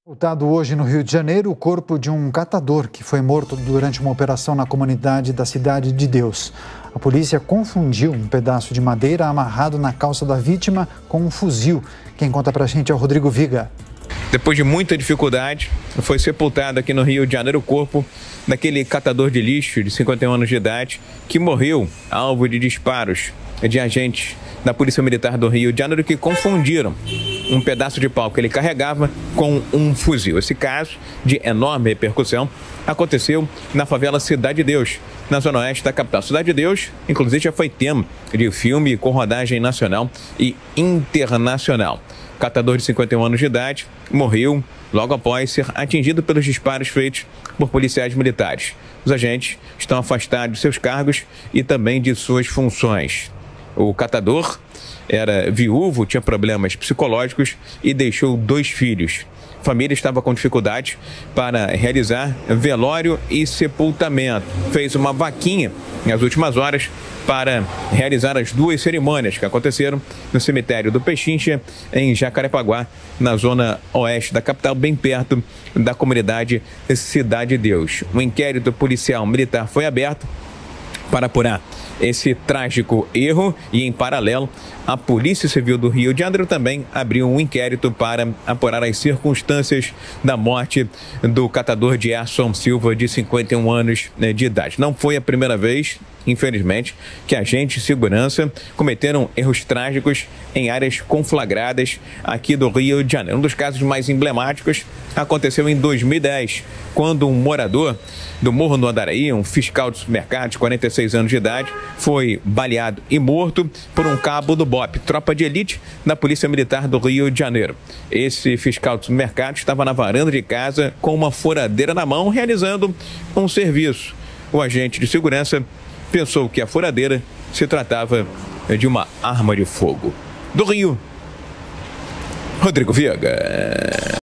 Voltado hoje no Rio de Janeiro, o corpo de um catador que foi morto durante uma operação na comunidade da Cidade de Deus. A polícia confundiu um pedaço de madeira amarrado na calça da vítima com um fuzil. Quem conta pra gente é o Rodrigo Viga. Depois de muita dificuldade, foi sepultado aqui no Rio de Janeiro o corpo daquele catador de lixo de 51 anos de idade que morreu alvo de disparos de agentes da Polícia Militar do Rio de Janeiro que confundiram um pedaço de pau que ele carregava com um fuzil. Esse caso, de enorme repercussão, aconteceu na favela Cidade de Deus, na zona oeste da capital. Cidade de Deus, inclusive, já foi tema de filme com rodagem nacional e internacional. O catador de 51 anos de idade morreu logo após ser atingido pelos disparos feitos por policiais militares. Os agentes estão afastados de seus cargos e também de suas funções. O catador era viúvo, tinha problemas psicológicos e deixou 2 filhos. A família estava com dificuldade para realizar velório e sepultamento. Fez uma vaquinha nas últimas horas para realizar as 2 cerimônias que aconteceram no cemitério do Pechincha, em Jacarepaguá, na zona oeste da capital, bem perto da comunidade Cidade de Deus. Um inquérito policial militar foi aberto para apurar esse trágico erro e, em paralelo, a Polícia Civil do Rio de Janeiro também abriu um inquérito para apurar as circunstâncias da morte do catador Gerson Silva, de 51 anos de idade. Não foi a primeira vez, infelizmente, que agentes de segurança cometeram erros trágicos em áreas conflagradas aqui do Rio de Janeiro. Um dos casos mais emblemáticos aconteceu em 2010, quando um morador do Morro do Andaraí, um fiscal de supermercado de 46 anos de idade, foi baleado e morto por um cabo do BOPE, tropa de elite da Polícia Militar do Rio de Janeiro. Esse fiscal de supermercado estava na varanda de casa com uma furadeira na mão, realizando um serviço. O agente de segurança pensou que a furadeira se tratava de uma arma de fogo. Do Rio, Rodrigo Viga.